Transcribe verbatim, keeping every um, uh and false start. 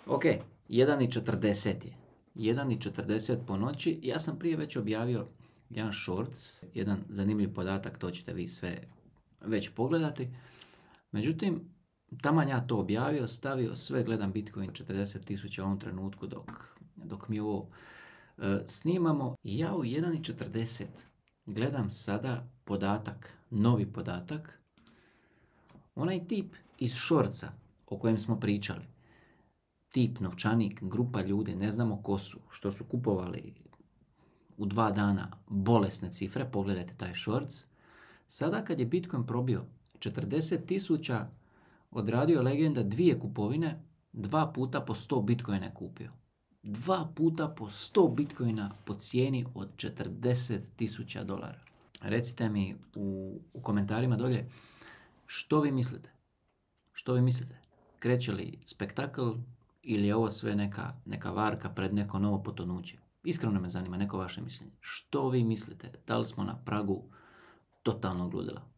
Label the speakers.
Speaker 1: Ok, jedan i četrdeset je. jedan i četrdeset po noći. Ja sam prije već objavio jedan shorts, jedan zanimljiv podatak, to ćete vi sve već pogledati. Međutim, taman ja to objavio, stavio sve, gledam Bitcoin četrdeset tisuća u ovom trenutku dok, dok mi ovo e, snimamo. Ja u jedan i četrdeset gledam sada podatak, novi podatak. Onaj tip iz shortsa o kojem smo pričali. Tip, novčanik, grupa ljudi, ne znamo ko su, što su kupovali u dva dana bolesne cifre, pogledajte taj shorts. Sada kad je Bitcoin probio četrdeset tisuća, odradio legenda dvije kupovine, dva puta po sto Bitcoina je kupio. Dva puta po sto Bitcoina po cijeni od četrdeset tisuća dolara. Recite mi u, u komentarima dolje što vi mislite. Što vi mislite? Kreće li spektakl ili je ovo sve neka, neka varka pred neko novo potonuće? Iskreno me zanima neko vaše mišljenje. Što vi mislite? Da li smo na pragu totalnog ludila?